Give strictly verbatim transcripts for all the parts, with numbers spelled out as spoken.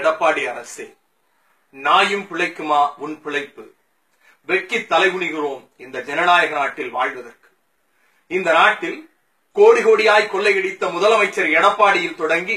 எடப்பாடி அரசே, நாயும் பிழைக்குமா உன் பிழைப்பு? வெட்கி தலைகுனிகிறோம் இந்த ஜனநாயக நாட்டில் வாழ்வதற்கு. இந்த நாட்டில் கோடி கோடியாய் கொள்ளையடித்த முதலமைச்சர் எடப்பாடியில் தொடங்கி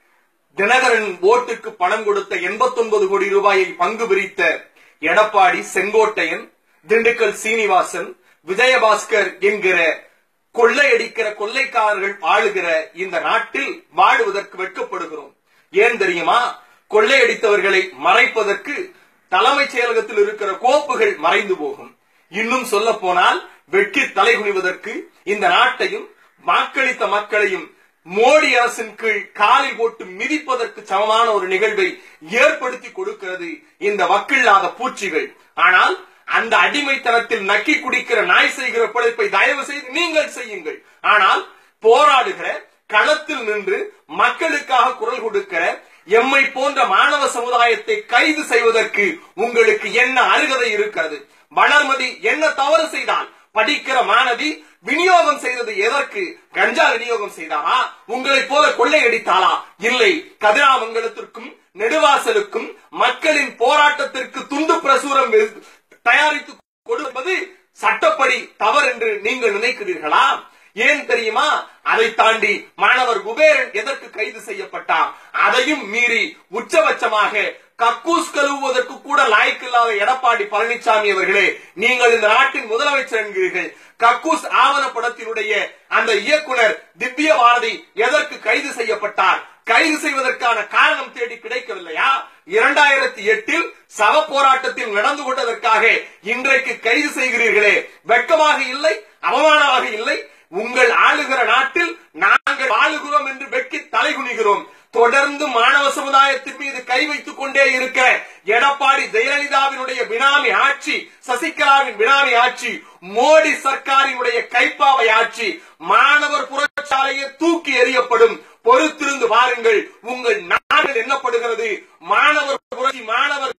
தினகரன் ஓட்டுக்கு பணம் கொடுத்த எண்பத்தி ஒன்பது கோடி ரூபாயை பங்கு பிரித்த எடப்பாடி, செங்கோட்டையன், திண்டுக்கல் சீனிவாசன், விஜயபாஸ்கர் என்கிற கொள்ளையடிக்கிற கொள்ளைக்காரர்கள் ஆளுகிற இந்த நாட்டில் வாழுவதற்கு வெட்கப்படுகிறோம். ஏன் தெரியுமா? கொள்ளையடித்தவர்களை மறைப்பதற்கு தலைமைச் செயலகத்தில் இருக்கிற கோப்புகள் மறைந்து போகும். இன்னும் சொல்ல போனால் வெட்கி தலைகுனிவதற்கு இந்த நாட்டையும் வாக்களித்த மக்களையும் மோடி அரசின் கீழ் காலில் போட்டு மிதிப்பதற்கு சமமான ஒரு நிகழ்வை ஏற்படுத்தி கொடுக்கிறது இந்த வக்கில்லாத பூச்சிகள். ஆனால் அந்த அடிமைத்தனத்தில் நக்கி குடிக்கிற நாய் செய்கிற பிழைப்பை தயவு செய்து நீங்கள் செய்யுங்கள். ஆனால் போராடுகிற, களத்தில் நின்று மக்களுக்காக குரல் கொடுக்கிற எம்மை போன்ற மாணவ சமுதாயத்தை கைது செய்வதற்கு உங்களுக்கு என்ன அருகதை இருக்கிறது? வளர்மதி என்ன தவறு செய்தால்? படிக்கிற மாணவி விநியோகம் செய்தது எதற்கு? கஞ்சா விநியோகம் செய்தாரா? உங்களை போல கொள்ளையடித்தாளா? இல்லை. கதிராமங்கலத்திற்கும் நெடுவாசலுக்கும் மக்களின் போராட்டத்திற்கு துண்டு பிரசுரம் தயாரித்து கொடுப்பது சட்டப்படி தவறு என்று நீங்கள் நினைக்கிறீர்களா? ஏன் தெரியுமா? அதை தாண்டி மாணவர் குபேரன் எதற்கு கைது செய்யப்பட்டார்? அதையும் மீறி உச்சபட்சமாக கக்கூஸ் கழுவுவதற்கு கூட லாய்க்கில்லாத எடப்பாடி பழனிசாமி அவர்களே, நீங்கள் இந்த நாட்டின் முதலமைச்சர் என்கிறீர்கள். கக்கூஸ் ஆவணப்படத்தினுடைய அந்த இயக்குனர் திவ்ய பாரதி எதற்கு கைது செய்யப்பட்டார்? கைது செய்வதற்கான காரணம் தேடி கிடைக்கவில்லையா? இரண்டாயிரத்தி எட்டில் சவ போராட்டத்தில் நடந்து கொண்டதற்காக இன்றைக்கு கைது செய்கிறீர்களே, வெட்கமாக இல்லை? அவமானமாக இல்லை? உங்கள் ஆளுகிற நாட்டில் நாங்கள் வாழுகிறோம் என்று வெட்கி தலைகுனிகிறோம். தொடர்ந்து மாணவ சமுதாயத்தின் மீது கை வைத்துக் கொண்டே இருக்க எடப்பாடி ஜெயலலிதாவினுடைய பினாமி ஆட்சி, சசிகலாவின் பினாமி ஆட்சி, மோடி சர்க்காரினுடைய கைப்பாவை ஆட்சி, மாணவர் புரட்சாலையை தூக்கி எறியப்படும். பொறுத்திருந்து பாருங்கள், உங்கள் நாடு எண்ணப்படுகிறது. மாணவர் புரட்சி, மாணவர்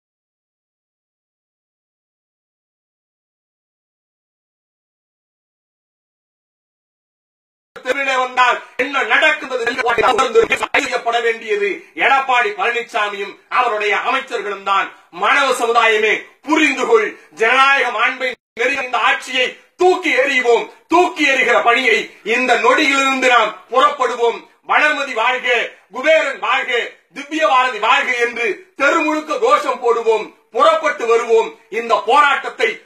வந்தால் என்ன நடக்கிறது செய்யப்பட வேண்டியது எடப்பாடி பழனிசாமியும் அவருடைய அமைச்சர்களும் தான். மாணவ சமுதாயமே புரிந்து கொள். ஜனநாயக மாண்பை நெறிந்த ஆட்சியை தூக்கி எறிவோம். தூக்கி எறிகிற பணியை இந்த நொடியிலிருந்து நாம் புறப்படுவோம். வளர்மதி வாழ்க, குபேரன் வாழ்க, திவ்ய பாரதி வாழ்க என்று தெருமுழுக்க கோஷம் போடுவோம். புறப்பட்டு வருவோம். இந்த போராட்டத்தை